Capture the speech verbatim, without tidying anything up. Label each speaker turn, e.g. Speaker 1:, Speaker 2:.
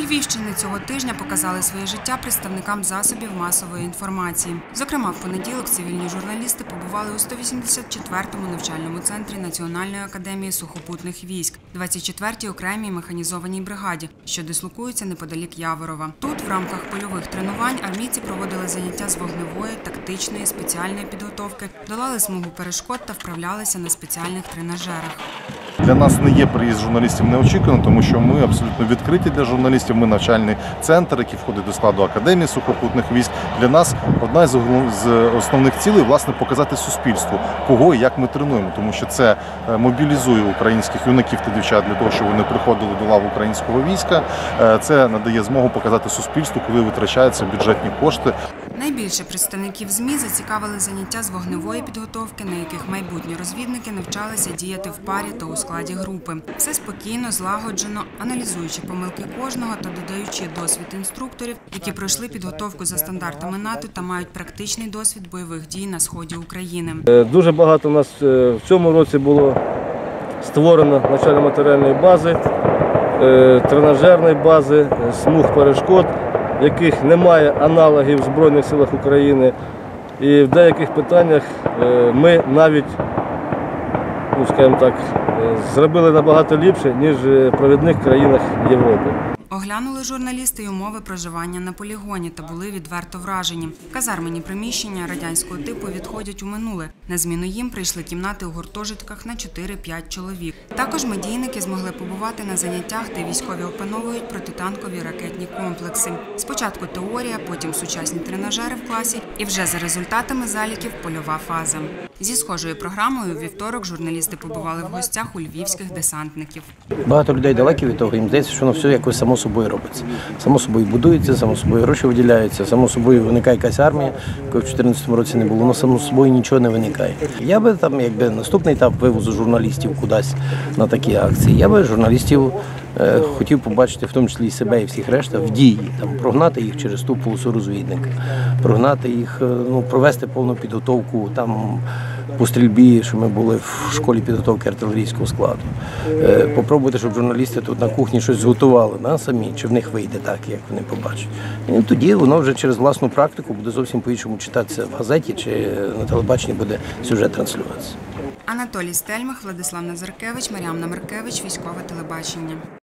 Speaker 1: Львівщини цього тижня показали своє життя представникам засобів масової інформації. Зокрема, в понеділок цивільні журналісти побували у сто вісімдесят четвертому навчальному центрі Національної академії сухопутних військ, двадцять четвертій окремій механізованій бригаді, що дислокується неподалік Яворова. Тут в рамках польових тренувань армійці проводили заняття з вогневої, тактичної, спеціальної підготовки, долали смугу перешкод та вправлялися на спеціальних тренажерах.
Speaker 2: Для нас не є приїзд журналістів неочікувано, тому що ми абсолютно відкриті для журналістів. Ми навчальний центр, який входить до складу Академії сухопутних військ. Для нас одна з основних цілей – власне, показати суспільству, кого і як ми тренуємо, тому що це мобілізує українських юнаків та дівчат для того, щоб вони приходили до лав українського війська. Це надає змогу показати суспільству, коли витрачаються бюджетні кошти.
Speaker 1: Найбільше представників ЗМІ зацікавили заняття з вогневої підготовки, на яких майбутні розвідники навчалися діяти в парі та у складі групи. Все спокійно, злагоджено, аналізуючи помилки кожного та додаючи досвід інструкторів, які пройшли підготовку за стандартами НАТО та мають практичний досвід бойових дій на сході України.
Speaker 3: Дуже багато у нас в цьому році було створено навчально-матеріальної бази, тренажерної бази, смуг перешкод, яких немає аналогів в Збройних силах України. І в деяких питаннях ми навіть, ну, скажімо так, зробили набагато ліпше, ніж в провідних країнах Європи.
Speaker 1: Оглянули журналісти й умови проживання на полігоні та були відверто вражені. Казарменні приміщення радянського типу відходять у минуле. На зміну їм прийшли кімнати у гуртожитках на чотири-п'ять чоловік. Також медійники змогли побувати на заняттях, де військові опановують протитанкові ракетні комплекси. Спочатку теорія, потім сучасні тренажери в класі і вже за результатами заліків польова фаза. Зі схожою програмою у вівторок журналісти побували в гостях у львівських десантників.
Speaker 4: Багато людей далекі від того, їм здається, що воно все якось само собою робиться. Само собою будується, само собою гроші виділяються, само собою виникає якась армія, якої в дві тисячі чотирнадцятому році не було, але само собою нічого не виникає. Я би там, якби наступний етап вивозу журналістів кудись на такі акції, я би журналістів е, хотів побачити, в тому числі і себе, і всіх решта, в дії, там, прогнати їх через ту полосу розвідника, прогнати їх, ну, провести повну підготовку, там, по стрільбі, що ми були в школі підготовки артилерійського складу. Е, попробувати, щоб журналісти тут на кухні щось зготували, да, самі, чи в них вийде так, як вони побачать. І тоді воно вже через власну практику буде зовсім по-іншому читатися в газеті, чи на телебаченні буде сюжет транслюватися.
Speaker 1: Анатолій Стельмах, Владислав Назаркевич, Мар'яна Маркевич, Військове телебачення.